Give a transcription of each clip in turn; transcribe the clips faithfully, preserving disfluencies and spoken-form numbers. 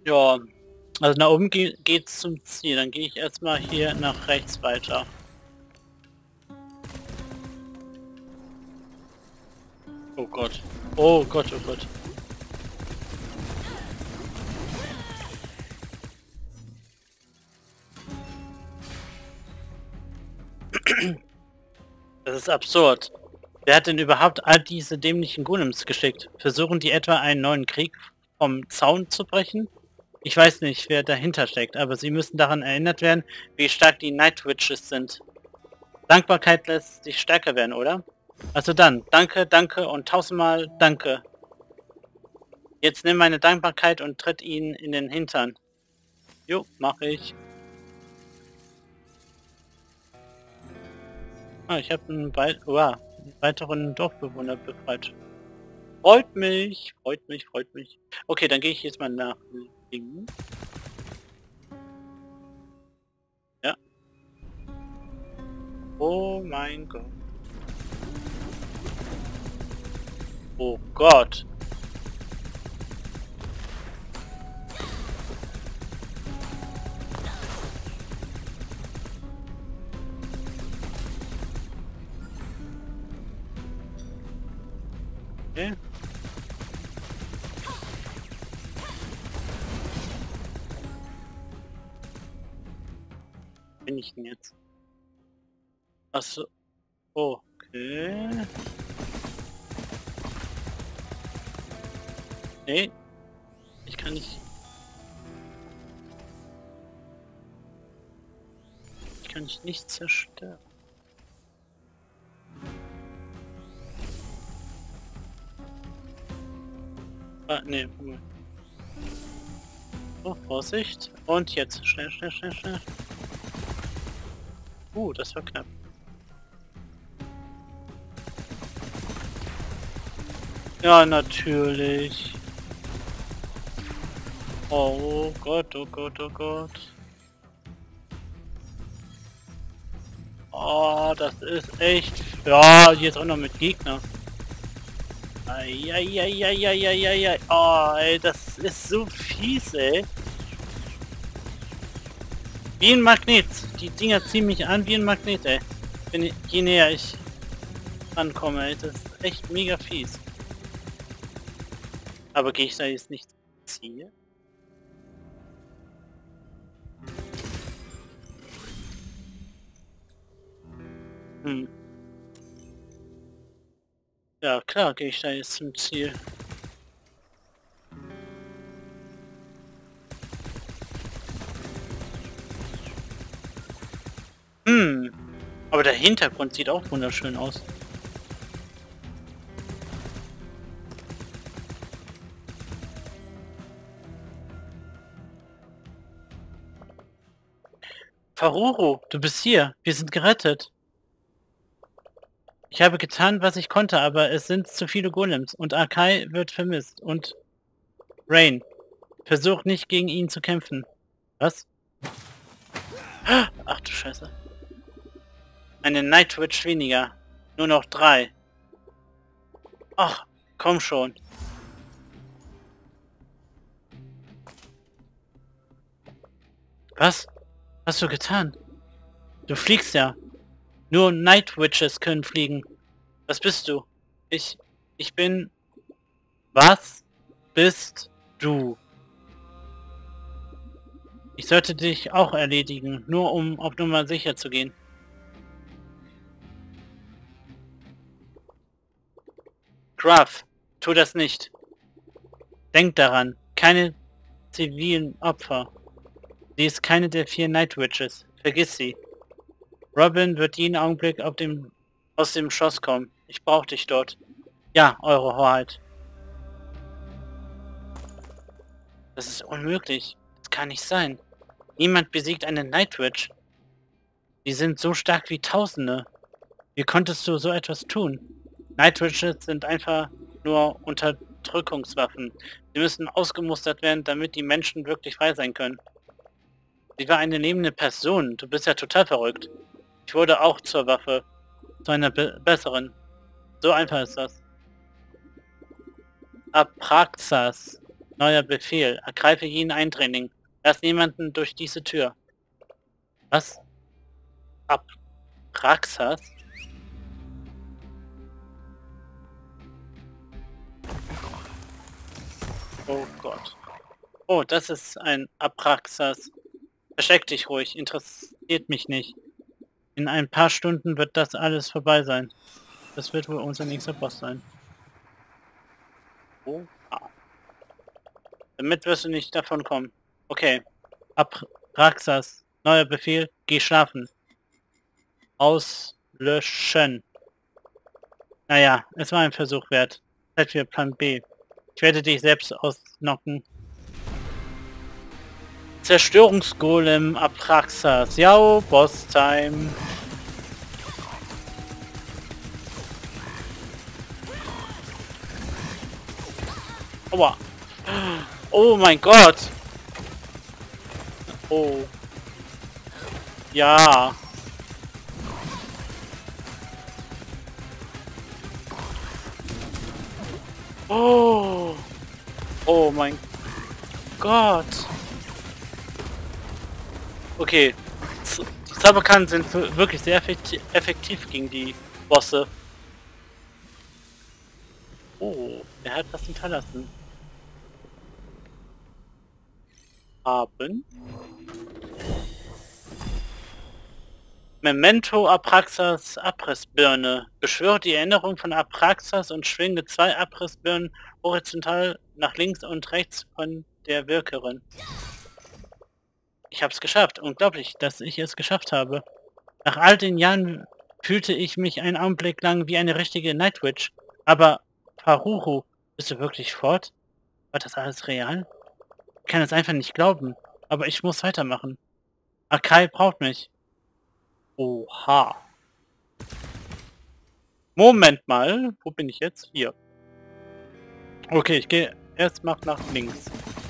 Ja, also nach oben ge geht's zum Ziel. Dann gehe ich erstmal hier nach rechts weiter. Oh Gott. Oh Gott, oh Gott. Das ist absurd. Wer hat denn überhaupt all diese dämlichen Golems geschickt? Versuchen die etwa einen neuen Krieg vom Zaun zu brechen? Ich weiß nicht, wer dahinter steckt, aber sie müssen daran erinnert werden, wie stark die Night Witches sind. Dankbarkeit lässt sich stärker werden, oder? Also dann, danke, danke und tausendmal danke. Jetzt nimm meine Dankbarkeit und tritt ihnen in den Hintern. Jo, mach ich. Ah, ich habe einen, wei wow, einen weiteren Dorfbewohner befreit. Freut mich, freut mich, freut mich. Okay, dann gehe ich jetzt mal nach links. Ja. Oh mein Gott. Oh Gott. Okay. Bin ich denn jetzt? Achso. Okay. Nee. Ich kann nicht. Ich kann dich nicht zerstören. Ah, nee. So, Vorsicht. Und jetzt. Schnell, schnell, schnell, schnell. Uh, das war knapp. Ja, natürlich. Oh Gott, oh Gott, oh Gott. Oh, das ist echt... Ja, jetzt auch noch mit Gegner. Eieieiei. Oh, ey, das ist so fies, ey. Wie ein Magnet. Die Dinger ziehen mich an wie ein Magnet, ey. Wenn ich, je näher ich rankomme, ey. Das ist echt mega fies. Aber gehe ich da jetzt nicht Ziel? Hm. Ja, klar, gehe ich da jetzt zum Ziel. Hm. Aber der Hintergrund sieht auch wunderschön aus. Faruru, du bist hier. Wir sind gerettet. Ich habe getan, was ich konnte, aber es sind zu viele Golems und Akai wird vermisst. Und Rain, versuch nicht gegen ihn zu kämpfen. Was? Ach du Scheiße. Eine Night Witch weniger. Nur noch drei. Ach, komm schon. Was? Was hast du getan? Du fliegst ja. Nur Night Witches können fliegen. Was bist du? Ich... Ich bin... Was bist du? Ich sollte dich auch erledigen, nur um auf Nummer sicher zu gehen. Gruff, tu das nicht. Denk daran, keine zivilen Opfer. Sie ist keine der vier Night Witches. Vergiss sie. Robin wird jeden Augenblick auf dem, aus dem Schloss kommen. Ich brauche dich dort. Ja, eure Hoheit. Das ist unmöglich. Das kann nicht sein. Niemand besiegt eine Night Witch. Die sind so stark wie Tausende. Wie konntest du so etwas tun? Night Witches sind einfach nur Unterdrückungswaffen. Sie müssen ausgemustert werden, damit die Menschen wirklich frei sein können. Sie war eine lebende Person. Du bist ja total verrückt. Ich wurde auch zur Waffe. Zu einer be besseren. So einfach ist das. Apraxas. Neuer Befehl. Ergreife jeden Eindringling. Lass niemanden durch diese Tür. Was? Abraxas? Oh Gott. Oh, das ist ein Abraxas. Versteck dich ruhig. Interessiert mich nicht. In ein paar Stunden wird das alles vorbei sein. Das wird wohl unser nächster Boss sein. Oh. Ah. Damit wirst du nicht davon kommen. Okay. Abraxas. Neuer Befehl. Geh schlafen. Auslöschen. Naja, es war ein Versuch wert. Zeit für Plan B. Ich werde dich selbst ausnocken. Zerstörungsgolem Abraxas. Ja, Boss-Time. Aua. Oh mein Gott. Oh. Ja. Oh. Oh mein Gott. Okay. Die Zauberkarten sind wirklich sehr effektiv gegen die Bosse. Oh, er hat was hinterlassen. Haben. Memento Abraxas Abrissbirne. Beschwöre die Erinnerung von Abraxas und schwinge zwei Abrissbirnen horizontal nach links und rechts von der Wirkerin. Ich habe es geschafft. Unglaublich, dass ich es geschafft habe. Nach all den Jahren fühlte ich mich einen Augenblick lang wie eine richtige Nightwitch. Aber Faruhu, bist du wirklich fort? War das alles real? Ich kann es einfach nicht glauben. Aber ich muss weitermachen. Akai braucht mich. Oha. Moment mal. Wo bin ich jetzt? Hier. Okay, ich gehe erst mal nach links.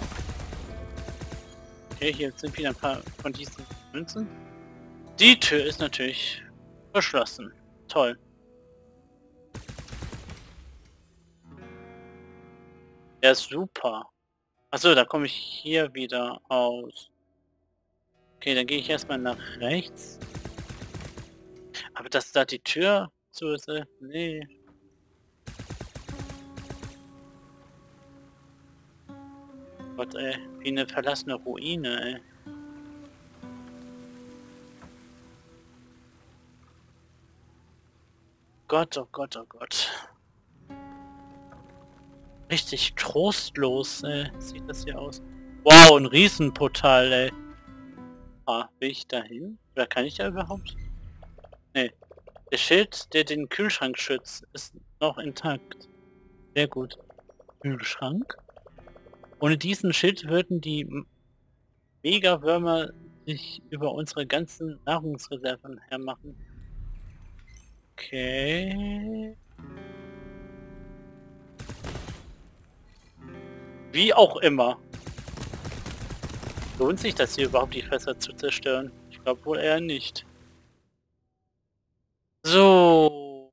Okay, hier sind wieder ein paar von diesen Münzen. Die Tür ist natürlich verschlossen. Toll. Ja, super. Achso, da komme ich hier wieder aus. Okay, dann gehe ich erstmal nach rechts. Aber dass da die Tür zu ist, äh, nee. Gott, ey, wie eine verlassene Ruine, ey. Gott, oh Gott, oh Gott. Richtig trostlos, ey, sieht das hier aus. Wow, ein Riesenportal, ey. Ah, will ich da hin? Oder kann ich da überhaupt? Nee. Der Schild, der den Kühlschrank schützt, ist noch intakt. Sehr gut. Kühlschrank? Ohne diesen Schild würden die Megawürmer sich über unsere ganzen Nahrungsreserven hermachen. Okay. Wie auch immer. Lohnt sich das hier überhaupt, die Fässer zu zerstören? Ich glaube wohl eher nicht. So.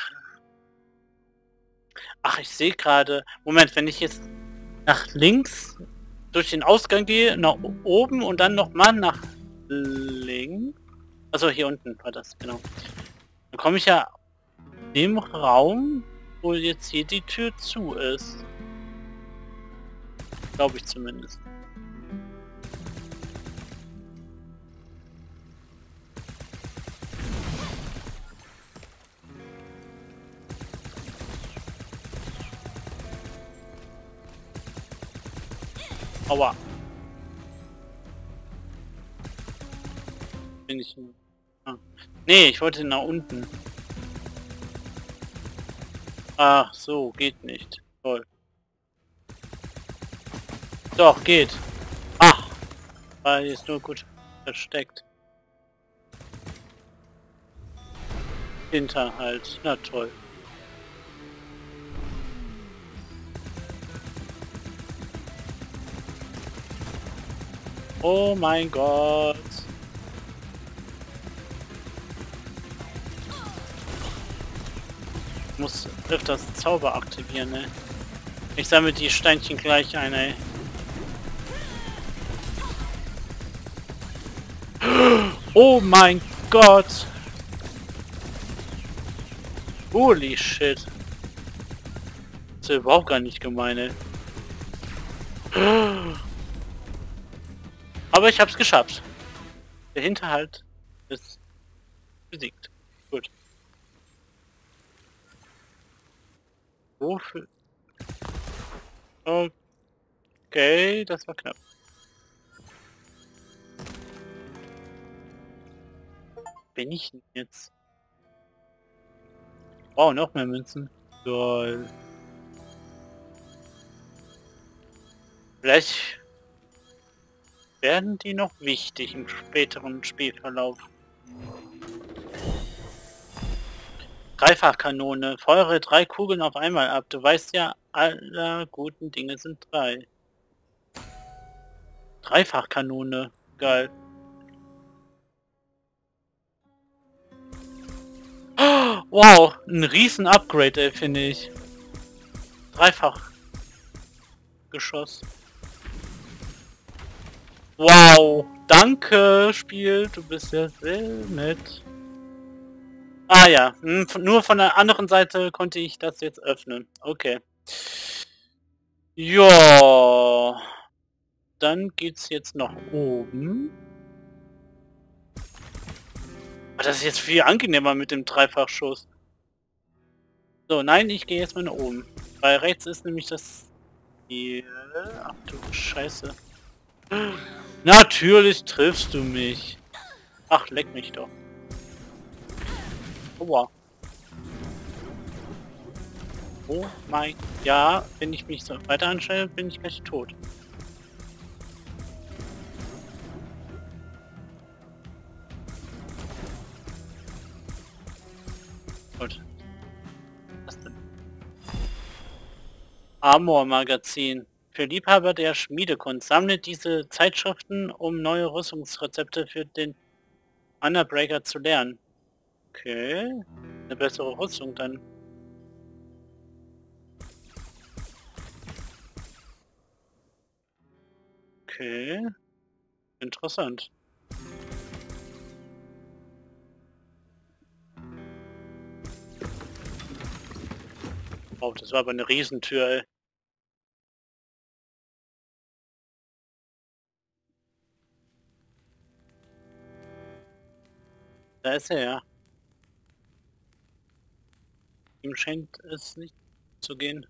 Ach, ich sehe gerade. Moment, wenn ich jetzt nach links durch den Ausgang gehe, nach oben und dann nochmal nach links. Also hier unten war das, genau. Dann komme ich ja in dem Raum, wo jetzt hier die Tür zu ist. Glaube ich zumindest. Aua. Bin ich... Ah. Nee, ich wollte nach unten. Ach so, geht nicht. Toll. Doch, geht. Ach, war jetzt nur gut versteckt. Hinter halt. Na toll. Oh mein Gott. Ich muss öfters Zauber aktivieren, ne? Ich sammle die Steinchen gleich ein, ey. Oh mein Gott! Holy shit! Das ist ja überhaupt gar nicht gemein, ey. Aber ich hab's geschafft. Der Hinterhalt ist besiegt. Gut. Wofür? Okay, das war knapp. Bin ich denn jetzt? Wow, noch mehr Münzen. Lol. Vielleicht werden die noch wichtig im späteren Spielverlauf. Dreifachkanone. Feuere drei Kugeln auf einmal ab. Du weißt ja, aller guten Dinge sind drei. Dreifachkanone. Geil. Wow, ein riesen Upgrade, ey, finde ich. Dreifach Geschoss. Wow, danke, Spiel, du bist ja sehr nett. Ah ja, nur von der anderen Seite konnte ich das jetzt öffnen. Okay. Ja, dann geht's jetzt nach oben. Das ist jetzt viel angenehmer mit dem Dreifachschuss. So, nein, ich gehe jetzt mal nach oben. Weil rechts ist nämlich das... Hier. Ach du Scheiße. Natürlich triffst du mich. Ach, leck mich doch. Aua. Oh mein... Ja, wenn ich mich so weiter anstelle, bin ich gleich tot. Gut. Was denn? Amor-Magazin. Für Liebhaber der Schmiedekunst. Sammle diese Zeitschriften, um neue Rüstungsrezepte für den Underbreaker zu lernen. Okay. Eine bessere Rüstung dann. Okay. Interessant. Oh, das war aber eine Riesentür, ey. Da ist er ja. Ihm scheint es nicht zu gehen.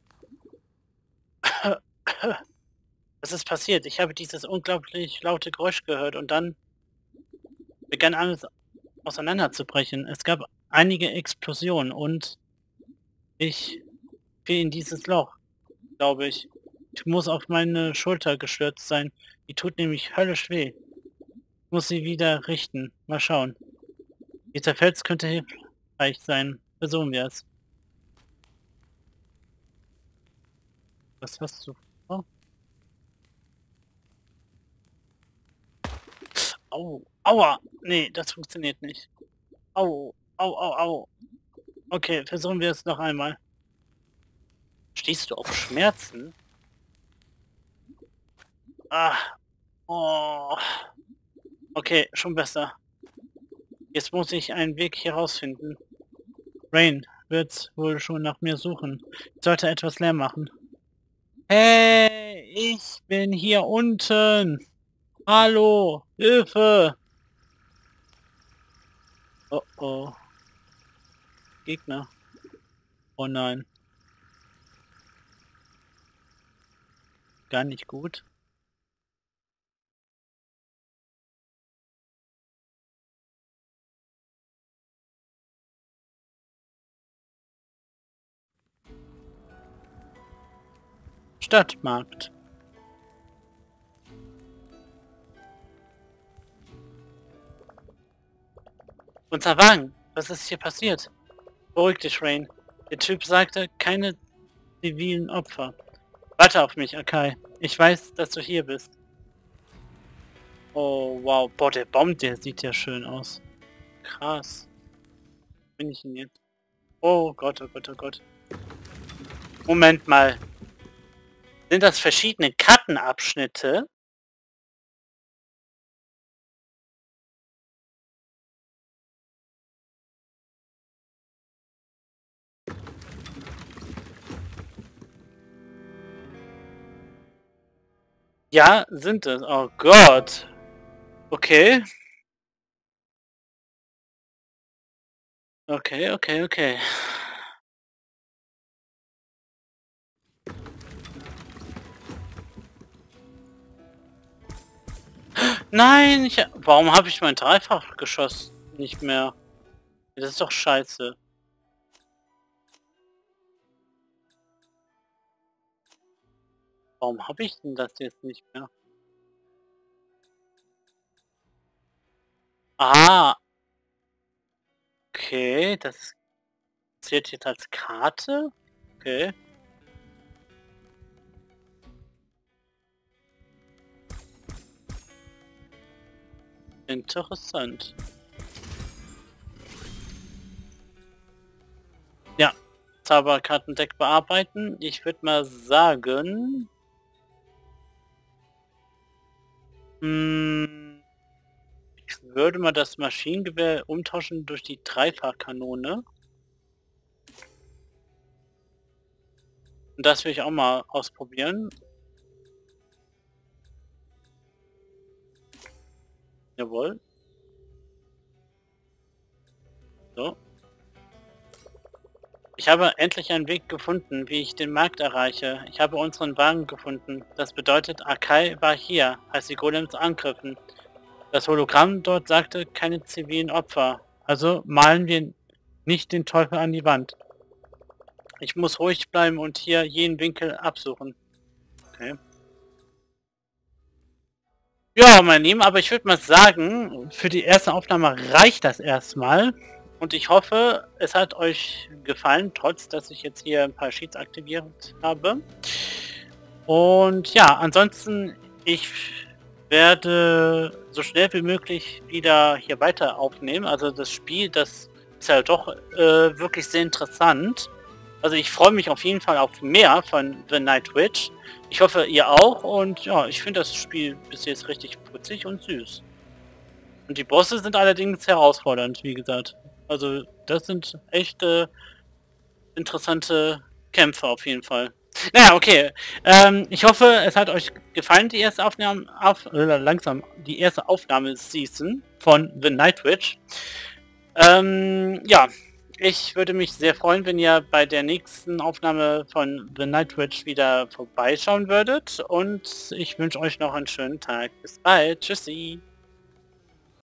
Was ist passiert? Ich habe dieses unglaublich laute Geräusch gehört und dann begann alles auseinanderzubrechen. Es gab einige Explosionen und ich fiel in dieses Loch, glaube ich. Ich muss auf meine Schulter gestürzt sein. Die tut nämlich höllisch weh. Ich muss sie wieder richten. Mal schauen. Dieser Fels könnte hilfreich sein. Versuchen wir es. Was hast du vor? Au. Aua. Nee, das funktioniert nicht. Au. Au, au, au. Okay, versuchen wir es noch einmal. Stehst du auf Schmerzen? Ah. Oh. Okay, schon besser. Jetzt muss ich einen Weg hier rausfinden. Rain wird wohl schon nach mir suchen. Ich sollte etwas leer machen. Hey, ich bin hier unten. Hallo, Hilfe. Oh oh. Gegner. Oh nein. Gar nicht gut. Stadtmarkt. Unser Wagen. Was ist hier passiert? Beruhig dich, Rain. Der Typ sagte, keine zivilen Opfer. Warte auf mich, Akai. Ich weiß, dass du hier bist. Oh, wow. Boah, der Baum, der sieht ja schön aus. Krass. Bin ich denn jetzt? Oh Gott, oh Gott, oh Gott. Moment mal. Sind das verschiedene Kartenabschnitte? Ja, sind es. Oh Gott. Okay. Okay, okay, okay. Nein, ich, warum habe ich mein Dreifachgeschoss nicht mehr? Das ist doch scheiße. Warum habe ich denn das jetzt nicht mehr? Ah, okay, das zählt jetzt als Karte? Okay. Interessant. Ja, Zauberkartendeck bearbeiten. Ich würde mal sagen... Hm, ich würde mal das Maschinengewehr umtauschen durch die Dreifachkanone. Und das will ich auch mal ausprobieren. Jawohl. So. Ich habe endlich einen Weg gefunden, wie ich den Markt erreiche. Ich habe unseren Wagen gefunden. Das bedeutet, Akai war hier, als die Golems angriffen. Das Hologramm dort sagte, keine zivilen Opfer. Also malen wir nicht den Teufel an die Wand. Ich muss ruhig bleiben und hier jeden Winkel absuchen. Okay. Ja, mein Lieben, aber ich würde mal sagen, für die erste Aufnahme reicht das erstmal. Und ich hoffe, es hat euch gefallen, trotz dass ich jetzt hier ein paar Sheets aktiviert habe. Und ja, ansonsten, ich werde so schnell wie möglich wieder hier weiter aufnehmen. Also das Spiel, das ist ja doch äh, wirklich sehr interessant. Also ich freue mich auf jeden Fall auf mehr von The Night Witch. Ich hoffe, ihr auch. Und ja, ich finde das Spiel bis jetzt richtig putzig und süß. Und die Bosse sind allerdings herausfordernd, wie gesagt. Also das sind echte interessante Kämpfe auf jeden Fall. Naja, okay. Ähm, ich hoffe, es hat euch gefallen, die erste Aufnahme, auf, äh, langsam, die erste Aufnahme-Season von The Night Witch. Ähm, ja, ich würde mich sehr freuen, wenn ihr bei der nächsten Aufnahme von The Night Witch wieder vorbeischauen würdet. Und ich wünsche euch noch einen schönen Tag. Bis bald. Tschüssi.